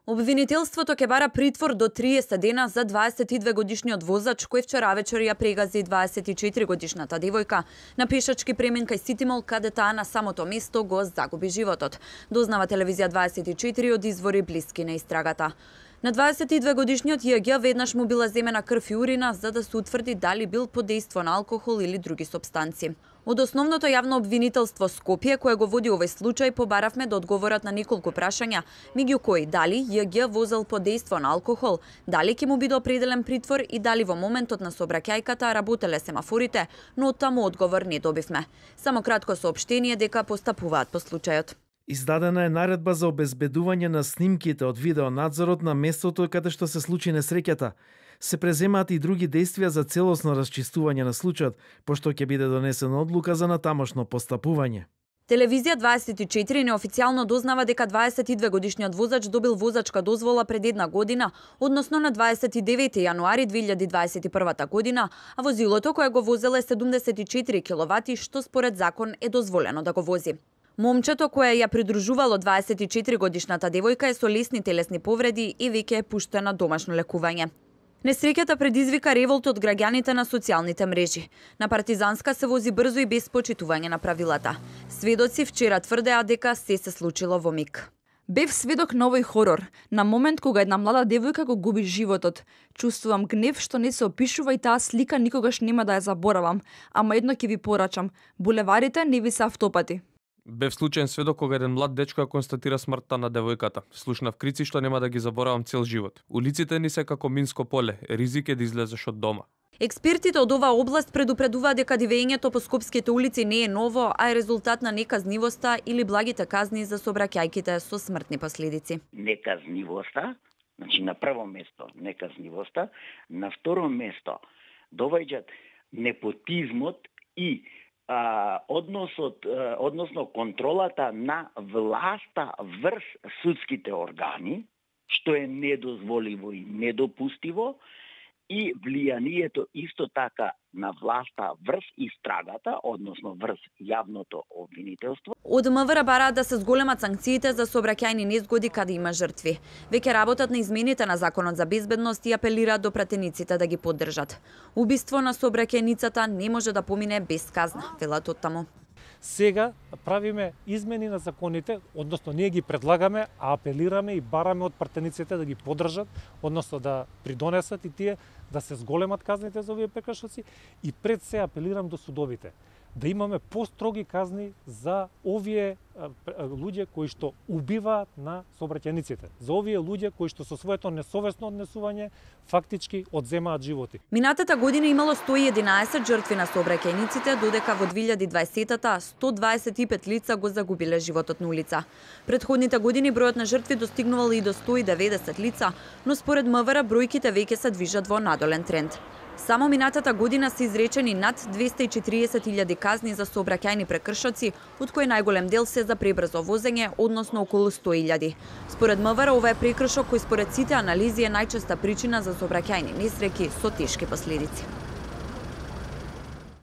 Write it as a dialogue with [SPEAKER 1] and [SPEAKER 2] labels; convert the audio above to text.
[SPEAKER 1] Обвинителството ќе бара притвор до 30 дена за 22-годишниот возач кој вчера вечер ја прегази 24-годишната девојка на пешачки премин кај Ситимол, каде таа на самото место го загуби животот. Дознава телевизија 24 од извори блиски на истрагата. На 22-годишниот ЈГ веднаш му била земена крв и урина за да се утврди дали бил под дејство на алкохол или други супстанци. Од основното јавно обвинителство Скопје, кое го води овој случај, побаравме да одговорат на неколку прашања, меѓу кои дали ЈГ возел под дејство на алкохол, дали ќе му биде определен притвор и дали во моментот на сообраќајката работеле семафорите, но од таму одговор не добивме. Само кратко соопштение дека постапуваат по случајот.
[SPEAKER 2] Издадена е наредба за обезбедување на снимките од видеонадзорот на местото каде што се случи несреќата. Се преземаат и други действија за целосно расчистување на случајот, пошто ќе биде донесена одлука за натамошно постапување.
[SPEAKER 1] Телевизија 24 неофицијално дознава дека 22-годишниот возач добил возачка дозвола пред една година, односно на 29 јануари 2021 година, а возилото кое го возеле 74 киловати, што според закон е дозволено да го вози. Момчето кое ја придружувало 24-годишната девојка е со лесни телесни повреди и веќе е пуштена домашно лекување. Несреќата предизвика револт од граѓаните на социјалните мрежи. На Партизанска се вози брзо и без почитување на правилата. Сведоци вчера тврдеа дека се случило во миг.
[SPEAKER 3] Бев сведок на овој хорор, на момент кога една млада девојка го губи животот. Чувствувам гнев што не се опишува и таа слика никогаш нема да ја заборавам, ама едно ќе ви порачам. Булеварите не ви се автопати.
[SPEAKER 4] Бев случаен сведок кога еден млад дечко ја констатира смртта на девојката. Слушнав крици што нема да ги заборавам цел живот. Улиците ни се како минско поле, ризик е да излезеш од дома.
[SPEAKER 1] Експертите од оваа област предупредуваат дека дивењето по скопските улици не е ново, а е резултат на неказнивоста или благите казни за сообраќајките со смртни последици.
[SPEAKER 5] Неказнивоста, значи на прво место неказнивоста, на второ место доваѓаат непотизмот и односно контролата на власта врз судските органи, што е недозволиво и недопустиво, и влијанието исто така на власта врз истрагата, односно врз јавното обвинителство.
[SPEAKER 1] Од МВР бараат да се зголемат санкциите за сообраќајни незгоди каде има жртви. Веќе работат на измените на Законот за безбедност и апелираат до пратениците да ги поддржат. Убиство на сообраќајницата не може да помине без казна, велат од таму.
[SPEAKER 6] Сега правиме измени на законите, односно ние ги предлагаме, а апелираме и бараме од пратениците да ги поддржат, односно да придонесат и тие да се зголемат казните за овие прекршоци, и пред се апелирам до судовите да имаме построги казни за овие луѓе кои што убиваат на сообраќајниците, за овие луѓе кои што со своето несовесно однесување фактички одземаат животи.
[SPEAKER 1] Минатата година имало 111 жртви на сообраќајниците, додека во 2020-та 125 лица го загубиле животот на улица. Претходните години бројот на жртви достигнувал и до 190 лица, но според МВР бројките веќе се движат во надолен тренд. Само минатата година се изречени над 240.000 казни за сообраќајни прекршоци, од кои најголем дел се за пребрзо возење, односно околу 100.000. Според МВР, ова е прекршок кој според сите анализи е најчеста причина за сообраќајни несреќи со тешки последици.